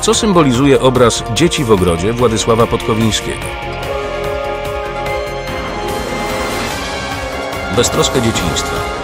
Co symbolizuje obraz Dzieci w ogrodzie Władysława Podkowińskiego? Beztroskę dzieciństwa.